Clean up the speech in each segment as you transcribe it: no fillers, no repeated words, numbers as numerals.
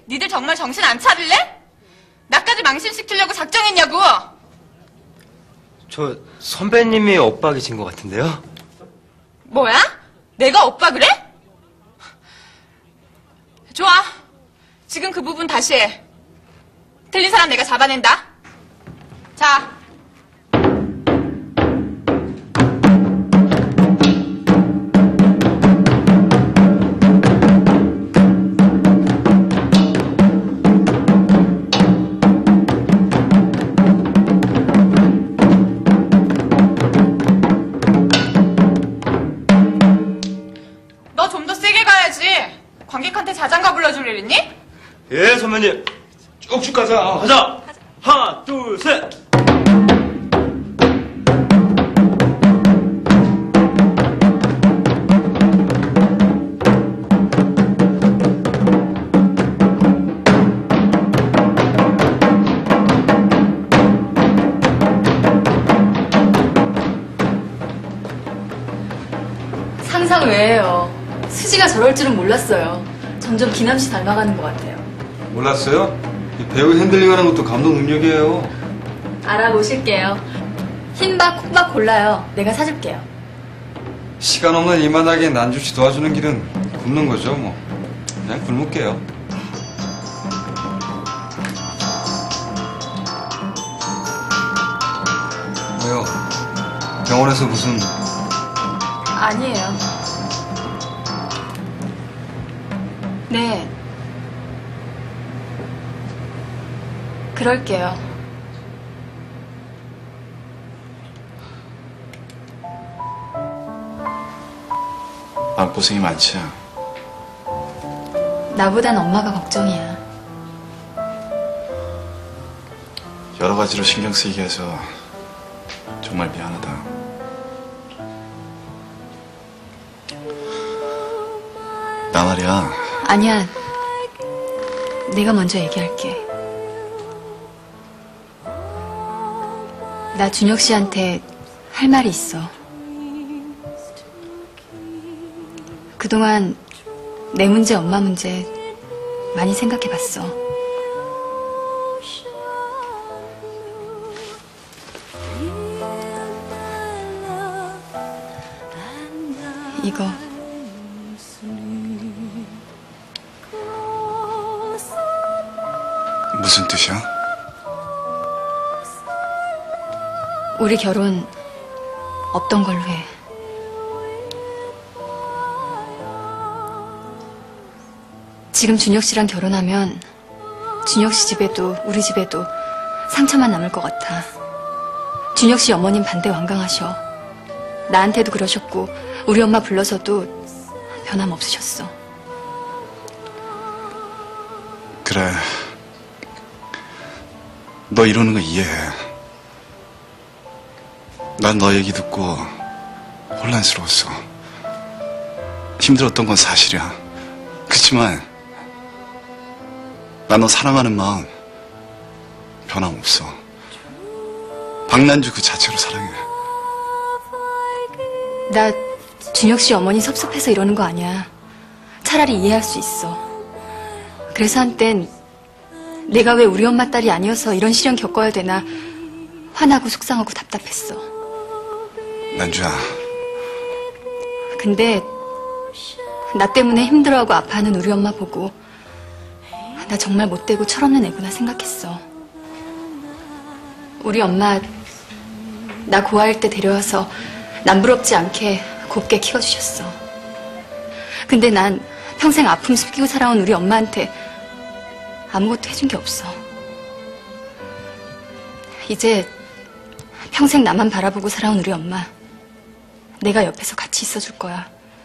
니들 정말 정신 안 차릴래? 나까지 망신시키려고 작정했냐고. 저 선배님이 엇박이신 것 같은데요? 뭐야? 내가 오빠 그래? 좋아. 지금 그 부분 다시 해. 틀린 사람 내가 잡아낸다. 자. 너 좀 더 세게 가야지. 관객한테 자장가 불러줄 일 있니? 예, 선배님. 쭉쭉 가자. 가자. 하나, 둘, 셋. 상상 외예요. 수지가 저럴 줄은 몰랐어요. 점점 기남씨 닮아가는 것 같아요. 몰랐어요? 이 배우 핸들링하는 것도 감독 능력이에요. 알아보실게요. 흰밥, 콩밥 골라요. 내가 사줄게요. 시간 없는 이만하게 난주씨 도와주는 길은 굶는 거죠, 뭐. 그냥 굶을게요. 왜요? 병원에서 무슨... 아니에요. 네. 그럴게요. 마음고생이 많지. 나보단 엄마가 걱정이야. 여러 가지로 신경 쓰이게 해서 정말 미안하다. 나 말이야. 아니야. 내가 먼저 얘기할게. 나 준혁 씨한테 할 말이 있어. 그동안 내 문제, 엄마 문제 많이 생각해봤어. 이거 무슨 뜻이야? 우리 결혼 없던 걸로 해. 지금 준혁 씨랑 결혼하면 준혁 씨 집에도 우리 집에도 상처만 남을 것 같아. 준혁 씨 어머님 반대 완강하셔. 나한테도 그러셨고 우리 엄마 불러서도 변함 없으셨어. 그래. 너 이러는 거 이해해. 난 너 얘기 듣고 혼란스러웠어. 힘들었던 건 사실이야. 그치만 난 너 사랑하는 마음 변함없어. 박난주 그 자체로 사랑해. 나 준혁 씨 어머니 섭섭해서 이러는 거 아니야. 차라리 이해할 수 있어. 그래서 한땐 내가 왜 우리 엄마 딸이 아니어서 이런 시련 겪어야 되나 화나고 속상하고 답답했어. 난주야. 근데 나 때문에 힘들어하고 아파하는 우리 엄마 보고 나 정말 못되고 철없는 애구나 생각했어. 우리 엄마 나 고아일 때 데려와서 남부럽지 않게 곱게 키워주셨어. 근데 난 평생 아픔 숨기고 살아온 우리 엄마한테 아무것도 해준 게 없어. 이제 평생 나만 바라보고 살아온 우리 엄마 내가 옆에서 같이 있어줄 거야.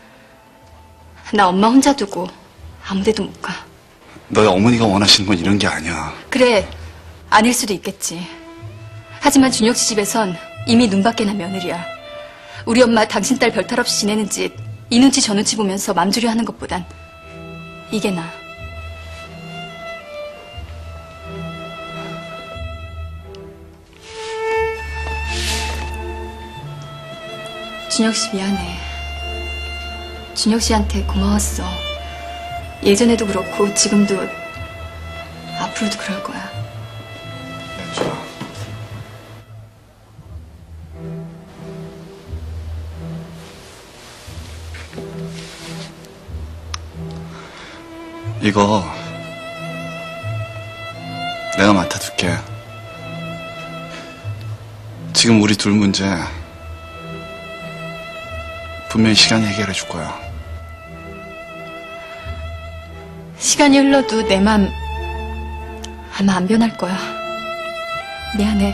나 엄마 혼자 두고 아무데도 못 가. 너의 어머니가 원하시는 건 이런 게 아니야. 그래, 아닐 수도 있겠지. 하지만 준혁 씨 집에선 이미 눈밖에 난 며느리야. 우리 엄마 당신 딸 별탈 없이 지내는 짓 이 눈치 저 눈치 보면서 맘주려 하는 것보단 이게 나아. 준혁 씨 미안해. 준혁 씨한테 고마웠어. 예전에도 그렇고 지금도 앞으로도 그럴 거야. 좋아. 이거 내가 맡아둘게. 지금 우리 둘 문제 분명히 시간이 해결해 줄 거야. 시간이 흘러도 내 맘 아마 안 변할 거야. 미안해.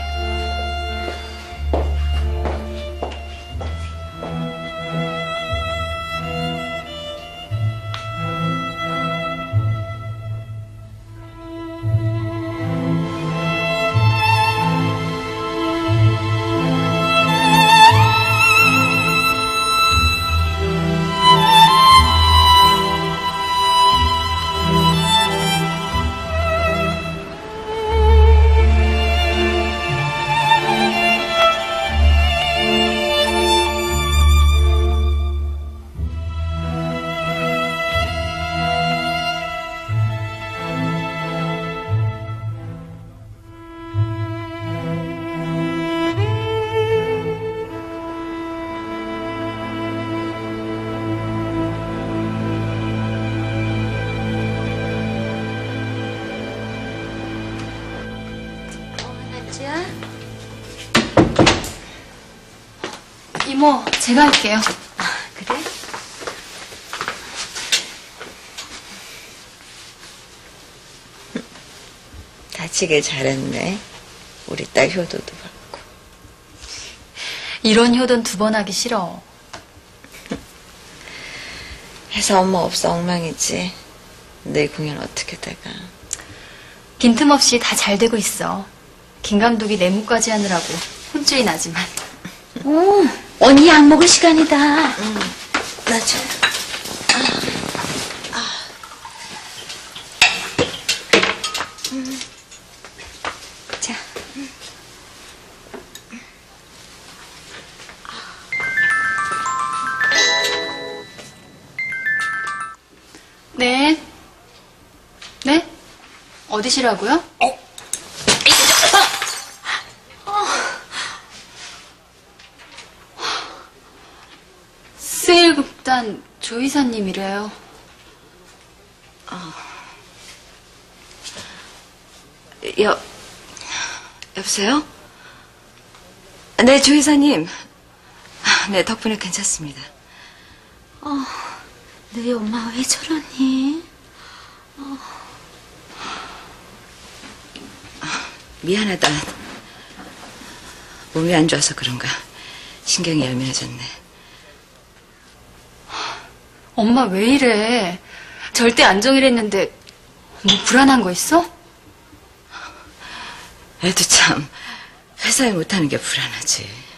이모, 제가 할게요. 그래? 다치길 잘했네. 우리 딸 효도도 받고. 이런 효도는 2번 하기 싫어. 회사 엄마 없어 엉망이지. 내일 공연 어떻게 돼가. 빈틈없이 다 잘 되고 있어. 김 감독이 내무까지 하느라고 혼쭐이 나지만. 오, 언니 약 먹을 시간이다. 나 줘. 자. 네. 네? 어디시라고요? 세일극단 조이사님이래요. 여보세요? 네, 조이사님. 네, 덕분에 괜찮습니다. 너희 엄마 왜 저러니? 미안하다. 몸이 안 좋아서 그런가. 신경이 예민해졌네. 엄마 왜 이래? 절대 안정이랬는데 뭐 불안한 거 있어? 애도 참 회사에 못하는 게 불안하지.